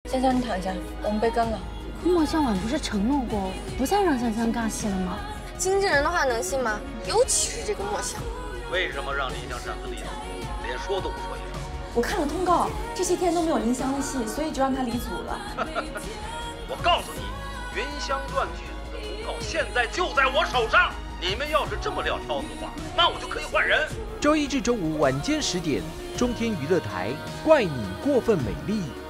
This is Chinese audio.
香香，你躺下，我们被跟了。 莫向晚不是承诺过不再让香香尬戏了吗？ 经纪人的话能信吗？尤其是这个莫香。 为什么让林香擅自离组？连说都不说一声。 我看了通告，这些天都没有林香的戏，所以就让她离组了。 我告诉你，《云香传》剧组的通告现在就在我手上。你们要是这么撂挑子的话，那我就可以换人。 周一至周五晚间10点，中天娱乐台《怪你过分美丽》。